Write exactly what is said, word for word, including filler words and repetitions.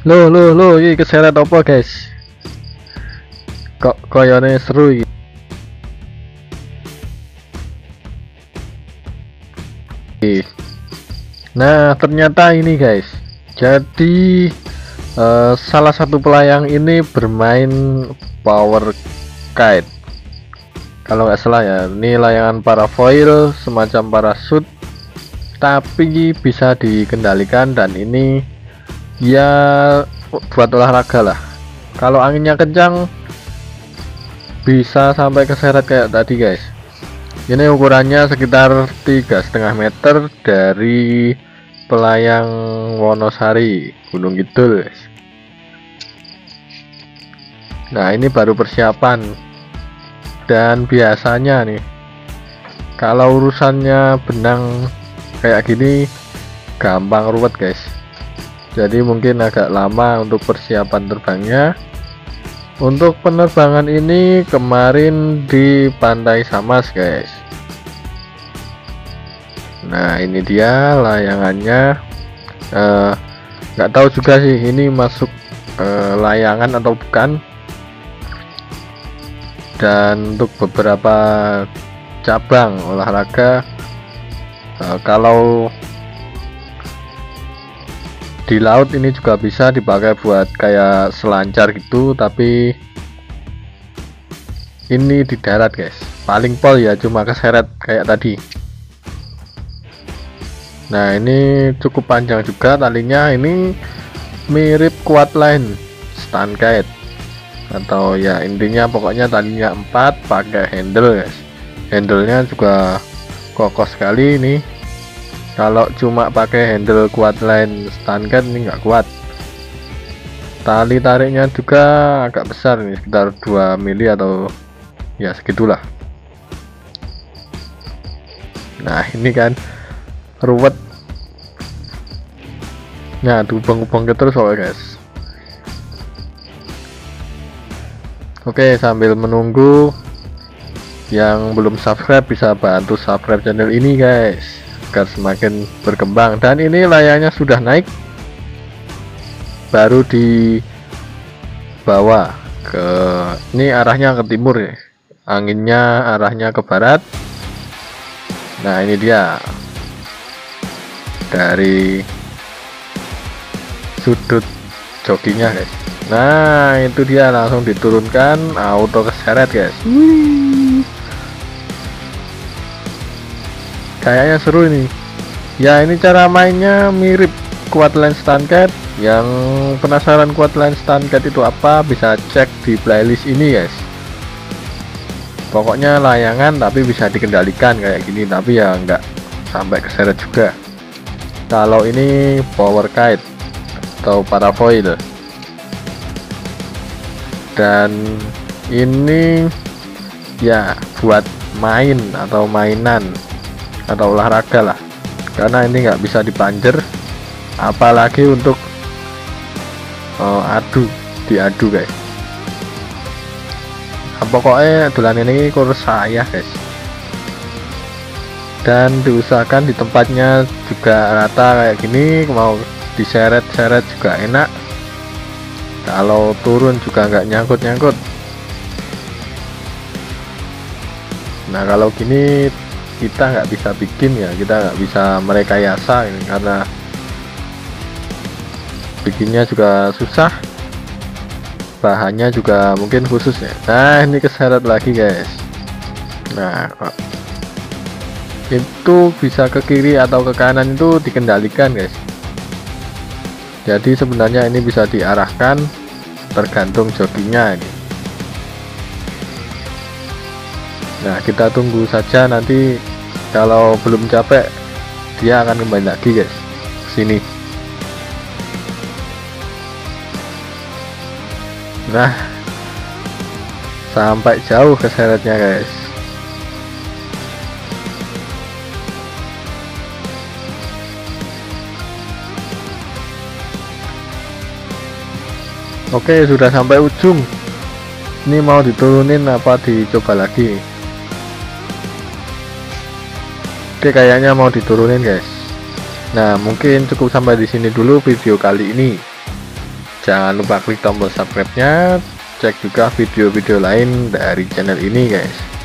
Lo lo lo iki keseret apa guys? Kok koyone seru iki. Nah, ternyata ini guys. Jadi uh, salah satu pelayang ini bermain power kite. Kalau nggak salah ya, ini layangan parafoil semacam parasut, tapi bisa dikendalikan dan ini ya buat olahraga lah. Kalau anginnya kencang bisa sampai keseret kayak tadi guys. Ini ukurannya sekitar tiga setengah meter dari pelayang Wonosari Gunung Kidul guys. Nah, ini baru persiapan, dan biasanya nih kalau urusannya benang kayak gini gampang ruwet guys. Jadi mungkin agak lama untuk persiapan terbangnya. Untuk penerbangan ini kemarin di Pantai Samas guys. Nah, ini dia layangannya. Nggak uh, tahu juga sih ini masuk uh, layangan atau bukan. Dan untuk beberapa cabang olahraga, uh, kalau di laut ini juga bisa dipakai buat kayak selancar gitu, tapi ini di darat guys. Paling pol ya cuma keseret kayak tadi. Nah, ini cukup panjang juga talinya. Ini mirip quad line stand kite, atau ya intinya pokoknya talinya empat, pakai handle guys. Handlenya juga kokoh sekali ini. Kalau cuma pakai handle quad line stand kite ini nggak kuat. Tali tariknya juga agak besar nih, sekitar dua mili atau ya segitulah. Nah, ini kan ruwet. Nah, dubeng-ubeng terus soalnya guys. Oke, sambil menunggu, yang belum subscribe bisa bantu subscribe channel ini guys, agar semakin berkembang. Dan ini layarnya sudah naik, baru dibawa ke ini, arahnya ke timur ya, anginnya arahnya ke barat. Nah, ini dia dari sudut jokinya guys. Nah, itu dia langsung diturunkan, auto keseret guys. Wih, kayaknya seru ini ya. Ini cara mainnya mirip quad line stand kite. Yang penasaran quad line stand kite itu apa, bisa cek di playlist ini guys. Pokoknya layangan tapi bisa dikendalikan kayak gini, tapi ya enggak sampai keseret juga. Kalau ini power kite atau parafoil, dan ini ya buat main atau mainan atau olahraga lah, karena ini nggak bisa dipanjer, apalagi untuk uh, adu diadu guys. Nah, pokoknya dolan ini kurus saya guys, dan diusahakan di tempatnya juga rata kayak gini. Mau diseret-seret juga enak, kalau turun juga nggak nyangkut-nyangkut. Nah, kalau gini kita nggak bisa bikin ya, kita nggak bisa merekayasa ini, karena bikinnya juga susah, bahannya juga mungkin khusus ya. Nah, ini keseret lagi guys. Nah, itu bisa ke kiri atau ke kanan, itu dikendalikan guys. Jadi sebenarnya ini bisa diarahkan, tergantung jokinya ini. Nah, kita tunggu saja, nanti kalau belum capek dia akan kembali lagi guys ke sini. Nah, sampai jauh keseretnya guys. Oke, sudah sampai ujung. Ini mau diturunin apa dicoba lagi? Oke, kayaknya mau diturunin guys. Nah, mungkin cukup sampai di sini dulu video kali ini. Jangan lupa klik tombol subscribe-nya, cek juga video-video lain dari channel ini guys.